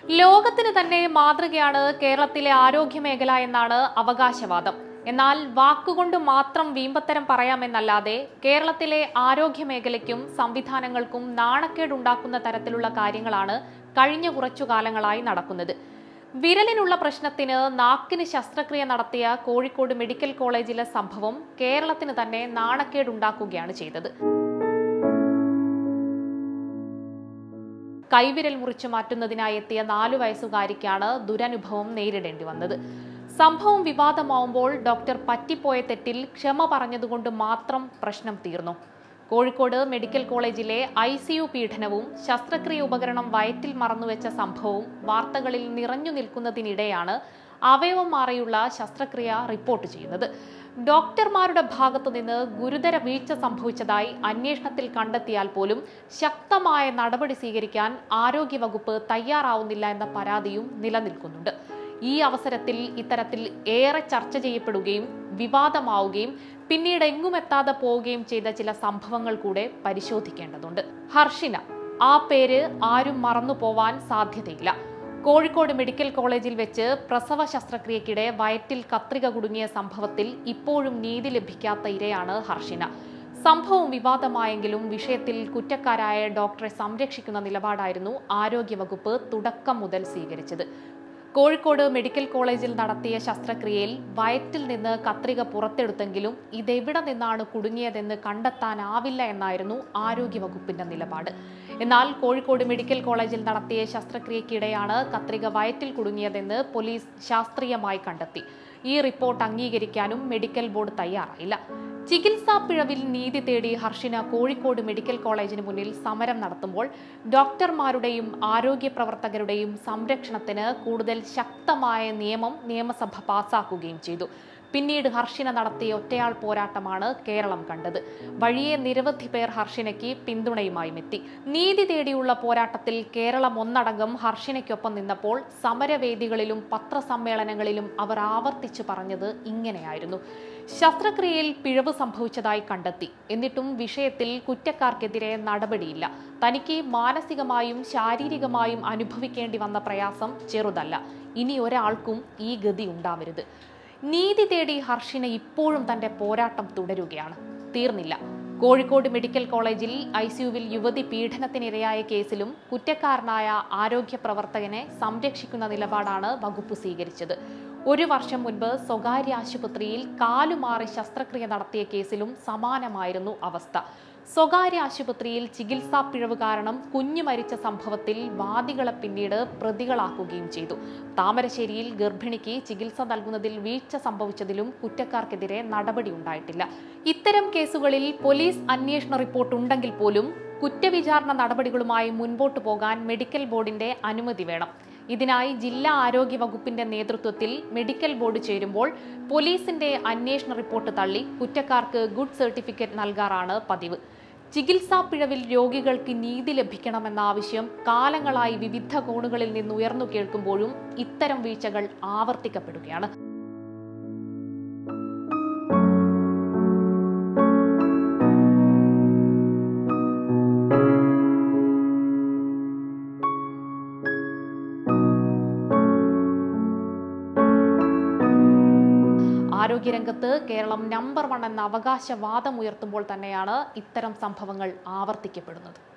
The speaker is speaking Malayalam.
ലോകത്തിന് തന്നെ മാതൃകയാണ് കേരളത്തിലെ ആരോഗ്യമേഖല എന്നാണ് അവകാശവാദം. എന്നാൽ വാക്കുകൊണ്ട് മാത്രം വീമ്പത്തരം പറയാമെന്നല്ലാതെ കേരളത്തിലെ ആരോഗ്യമേഖലയ്ക്കും സംവിധാനങ്ങൾക്കും നാണക്കേടുണ്ടാക്കുന്ന തരത്തിലുള്ള കാര്യങ്ങളാണ് കഴിഞ്ഞ കുറച്ചു കാലങ്ങളായി നടക്കുന്നത്. വിരലിനുള്ള പ്രശ്നത്തിന് നാക്കിന് ശസ്ത്രക്രിയ നടത്തിയ കോഴിക്കോട് മെഡിക്കൽ കോളേജിലെ സംഭവം കേരളത്തിന് തന്നെ നാണക്കേടുണ്ടാക്കുകയാണ് ചെയ്തത്. കൈവിരൽ മുറിച്ചു മാറ്റുന്നതിനായി എത്തിയ 4 വയസ്സുകാരിക്കാണ് ദുരനുഭവം നേരിടേണ്ടി വന്നത്. സംഭവം വിവാദമാവുമ്പോൾ ഡോക്ടർ പറ്റിപ്പോയ തെറ്റിൽ ക്ഷമ പറഞ്ഞതുകൊണ്ട് മാത്രം പ്രശ്നം തീർന്നു. കോഴിക്കോട് മെഡിക്കൽ കോളേജിലെ ICU പീഡനവും ശസ്ത്രക്രിയ ഉപകരണം വയറ്റിൽ മറന്നുവെച്ച സംഭവവും വാർത്തകളിൽ നിറഞ്ഞു നിൽക്കുന്നതിനിടെയാണ് അവയവം മാറിയുള്ള ശസ്ത്രക്രിയ റിപ്പോർട്ട് ചെയ്യുന്നത്. ഡോക്ടർമാരുടെ ഭാഗത്തു നിന്ന് ഗുരുതര വീഴ്ച സംഭവിച്ചതായി അന്വേഷണത്തിൽ കണ്ടെത്തിയാൽ പോലും ശക്തമായ നടപടി സ്വീകരിക്കാൻ ആരോഗ്യവകുപ്പ് തയ്യാറാവുന്നില്ല എന്ന പരാതിയും നിലനിൽക്കുന്നുണ്ട്. ഈ അവസരത്തിൽ ഇത്തരത്തിൽ ഏറെ ചർച്ച ചെയ്യപ്പെടുകയും വിവാദമാവുകയും പിന്നീട് എങ്ങുമെത്താതെ പോവുകയും ചെയ്ത ചില സംഭവങ്ങൾ കൂടെ പരിശോധിക്കേണ്ടതുണ്ട്. ഹർഷിന, ആ പേര് ആരും മറന്നു പോവാൻ സാധ്യതയില്ല. കോഴിക്കോട് മെഡിക്കൽ കോളേജിൽ വെച്ച് പ്രസവ ശസ്ത്രക്രിയക്കിടെ വയറ്റിൽ കത്രിക കുടുങ്ങിയ സംഭവത്തിൽ ഇപ്പോഴും നീതി ലഭിക്കാത്ത ഇരയാണ് ഹർഷിന. സംഭവം വിവാദമായെങ്കിലും വിഷയത്തിൽ കുറ്റക്കാരായ ഡോക്ടറെ സംരക്ഷിക്കുന്ന നിലപാടായിരുന്നു ആരോഗ്യവകുപ്പ് തുടക്കം മുതൽ സ്വീകരിച്ചത്. കോഴിക്കോട് മെഡിക്കൽ കോളേജിൽ നടത്തിയ ശസ്ത്രക്രിയയിൽ വയറ്റിൽ നിന്ന് കത്രിക പുറത്തെടുത്തെങ്കിലും ഇതെവിടെ നിന്നാണ് കുടുങ്ങിയതെന്ന് കണ്ടെത്താനാവില്ല എന്നായിരുന്നു ആരോഗ്യവകുപ്പിന്റെ നിലപാട്. എന്നാൽ കോഴിക്കോട് മെഡിക്കൽ കോളേജിൽ നടത്തിയ ശസ്ത്രക്രിയക്കിടെയാണ് കത്രിക വയറ്റിൽ കുടുങ്ങിയതെന്ന് പോലീസ് ശാസ്ത്രീയമായി കണ്ടെത്തി. ഈ റിപ്പോർട്ട് അംഗീകരിക്കാനും മെഡിക്കൽ ബോർഡ് തയ്യാറായില്ല. ചികിത്സാ പിഴവിൽ നീതി തേടി ഹർഷിന കോഴിക്കോട് മെഡിക്കൽ കോളേജിന് മുന്നിൽ സമരം നടത്തുമ്പോൾ ഡോക്ടർമാരുടെയും ആരോഗ്യ പ്രവർത്തകരുടെയും സംരക്ഷണത്തിന് കൂടുതൽ ശക്തമായ നിയമം നിയമസഭ പാസാക്കുകയും ചെയ്തു. പിന്നീട് ഹർഷിന നടത്തിയ ഒറ്റയാൾ പോരാട്ടമാണ് കേരളം കണ്ടത്. വഴിയെ നിരവധി പേർ ഹർഷിനയ്ക്ക് പിന്തുണയുമായും എത്തി. നീതി തേടിയുള്ള പോരാട്ടത്തിൽ കേരളം ഒന്നടങ്കം ഹർഷിനയ്ക്കൊപ്പം നിന്നപ്പോൾ സമരവേദികളിലും പത്രസമ്മേളനങ്ങളിലും അവർ ആവർത്തിച്ചു പറഞ്ഞത് ഇങ്ങനെയായിരുന്നു: ശസ്ത്രക്രിയയിൽ പിഴവ് സംഭവിച്ചതായി കണ്ടെത്തി, എന്നിട്ടും വിഷയത്തിൽ കുറ്റക്കാർക്കെതിരെ നടപടിയില്ല. തനിക്ക് മാനസികമായും ശാരീരികമായും അനുഭവിക്കേണ്ടി വന്ന പ്രയാസം ചെറുതല്ല. ഇനി ഒരാൾക്കും ഈ ഗതി ഉണ്ടാവരുത്. നീതി തേടി ഹർഷിന ഇപ്പോഴും തന്റെ പോരാട്ടം തുടരുകയാണ്. തീർന്നില്ല. കോഴിക്കോട് മെഡിക്കൽ കോളേജിൽ ICUവിൽ യുവതി പീഡനത്തിനിരയായ കേസിലും കുറ്റക്കാരനായ ആരോഗ്യ പ്രവർത്തകനെ സംരക്ഷിക്കുന്ന നിലപാടാണ് വകുപ്പ് സ്വീകരിച്ചത്. 1 വർഷം മുൻപ് സ്വകാര്യ ആശുപത്രിയിൽ കാലുമാറി ശസ്ത്രക്രിയ നടത്തിയ കേസിലും സമാനമായിരുന്നു അവസ്ഥ. സ്വകാര്യ ആശുപത്രിയിൽ ചികിത്സാ പിഴവ് കാരണം കുഞ്ഞു മരിച്ച സംഭവത്തിൽ വാദികളെ പിന്നീട് പ്രതികളാക്കുകയും ചെയ്തു. താമരശ്ശേരിയിൽ ഗർഭിണിക്ക് ചികിത്സ നൽകുന്നതിൽ വീഴ്ച സംഭവിച്ചതിലും കുറ്റക്കാർക്കെതിരെ നടപടി ഉണ്ടായിട്ടില്ല. ഇത്തരം കേസുകളിൽ പോലീസ് അന്വേഷണ റിപ്പോർട്ട് ഉണ്ടെങ്കിൽ പോലും കുറ്റവിചാരണ നടപടികളുമായി മുൻപോട്ടു പോകാൻ മെഡിക്കൽ ബോർഡിന്റെ അനുമതി വേണം. ഇതിനായി ജില്ലാ ആരോഗ്യ വകുപ്പിന്റെ നേതൃത്വത്തിൽ മെഡിക്കൽ ബോർഡ് ചേരുമ്പോൾ പോലീസിന്റെ അന്വേഷണ റിപ്പോർട്ട് തള്ളി കുറ്റക്കാർക്ക് ഗുഡ് സർട്ടിഫിക്കറ്റ് നൽകാറാണ് പതിവ്. ചികിത്സാ പിഴവിൽ രോഗികൾക്ക് നീതി ലഭിക്കണമെന്ന ആവശ്യം കാലങ്ങളായി വിവിധ കോണുകളിൽ നിന്ന് ഉയർന്നു കേൾക്കുമ്പോഴും ഇത്തരം വീഴ്ചകൾ ആവർത്തിക്കപ്പെടുകയാണ്. ആരോഗ്യരംഗത്ത് കേരളം നമ്പർ 1 എന്ന അവകാശവാദം ഉയർത്തുമ്പോൾ തന്നെയാണ് ഇത്തരം സംഭവങ്ങൾ ആവർത്തിക്കപ്പെടുന്നത്.